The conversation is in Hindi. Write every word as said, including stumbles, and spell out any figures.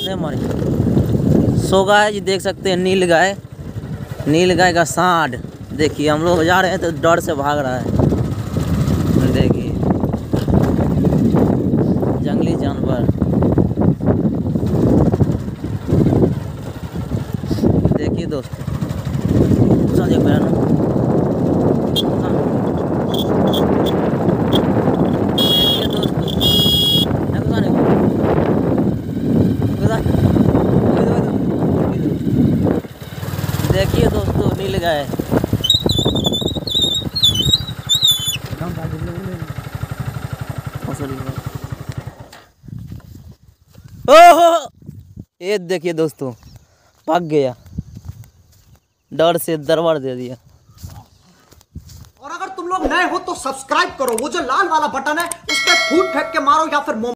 नहीं मारी। सो गाय जी देख सकते हैं नील गाय, नील गाय का सांड। देखिए हम लोग जा रहे हैं तो डर से भाग रहा है। देखिए जंगली जानवर, देखिए दोस्तों देखिए दोस्तों नील गाय। ओहो ये देखिए दोस्तों भाग गया, डर से दरबार दे दिया। और अगर तुम लोग नए हो तो सब्सक्राइब करो, वो जो लाल वाला बटन है उस पर फूट फेंक के मारो या फिर